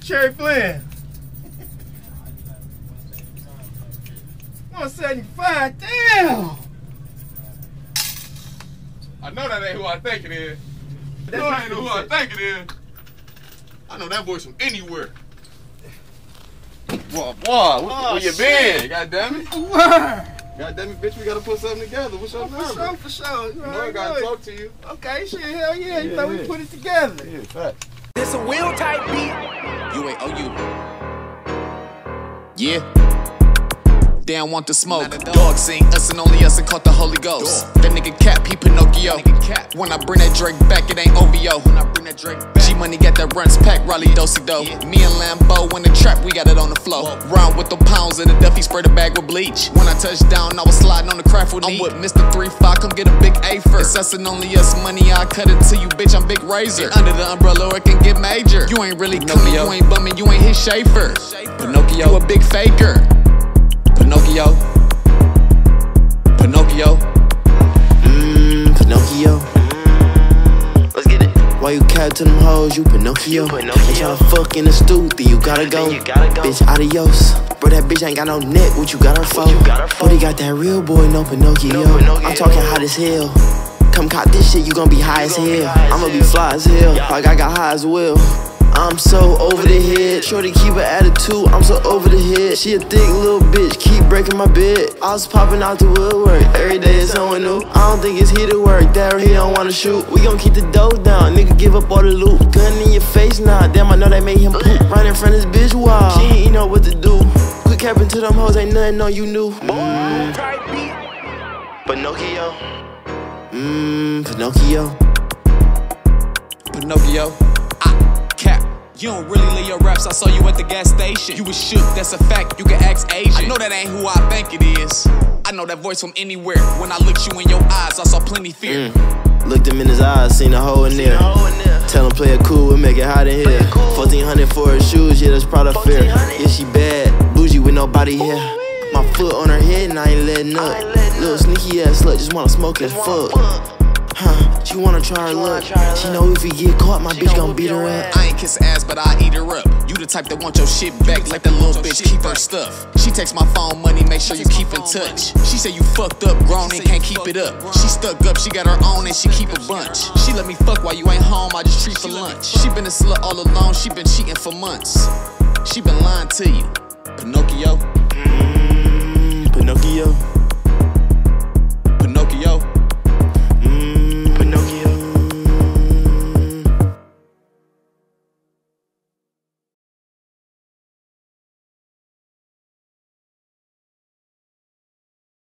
Cherry Flynn? 175, damn! I know that ain't who I think it is. I know that ain't who I think it is. I know that voice from anywhere. Whoa, where you been? God damn it. Word. God damn it, bitch, we gotta put something together. What's your number? For sure. You know I gotta talk to you. Okay, shit, hell yeah. You know we put it together. Yeah, fact. This a wheel type beat. U.A.O.U. Yeah. They don't want the smoke. Dog seen us and only us and caught the Holy Ghost. That nigga Cap, he Pinocchio. When I bring that Drake back, it ain't OVO. G-Money got that runs pack, Raleigh do-si-do. Me and Lambo in the trap, we got it on the floor. Round with the pounds in the Duffy, spray the bag with bleach. When I touched down, I was sliding on the craft with I'm with Mr. 3-5, come get a big A first. It's us and only us, money I cut it to you, bitch, I'm Big Razor. And under the umbrella, it can get major. You ain't really coming, you ain't bumming, you ain't his Schaefer. Pinocchio, you a big faker. Pinocchio. Pinocchio. Pinocchio. Let's get it. Why you cap to them hoes, you Pinocchio? Ain't tryna fuck in the stew, then you gotta go. Bitch, adios. Bro, that bitch ain't got no neck, what you got her for? But he got that real boy, no Pinocchio. I'm talking hot as hell. Come cop this shit, you gon' be high as hell. I'ma be fly as hell, like I got high as well. I'm so over the head. Shorty keep an attitude, I'm so over the head. She a thick little bitch, keep breaking my bed. I was popping out the woodwork, every day is someone new. I don't think it's heated work, that he don't wanna shoot. We gon' keep the dough down, nigga give up all the loot. Gun in your face now, damn I know they made him poop. Right in front of his bitch, wow, she ain't know what to do. Quit capping to them hoes, ain't nothing on you new. Pinocchio. Pinocchio. Pinocchio. Cap. You don't really live your raps, I saw you at the gas station. You was shook, that's a fact, you can ask Asian. I know that ain't who I think it is. I know that voice from anywhere. When I looked you in your eyes, I saw plenty fear. Looked him in his eyes, seen a hole in there. Tell him play it cool, we'll make it hot in here. 1400 for her shoes, yeah, that's proud of fear. Yeah, she bad, bougie with nobody here. My foot on her head and I ain't letting up. Little sneaky ass slut, just wanna smoke as fuck. She wanna try her luck. She know if he get caught, my bitch gon' beat her up. I ain't kiss ass, but I eat her up. You the type that want your shit back like that little bitch keep her stuff. She takes my phone money, make sure you keep in touch. She say you fucked up, grown and can't keep it up. She stuck up, she got her own and she keep a bunch. She let me fuck while you ain't home, I just treat for lunch. She been a slut all alone, she been cheating for months. She been lying to you. Pinocchio. Pinocchio.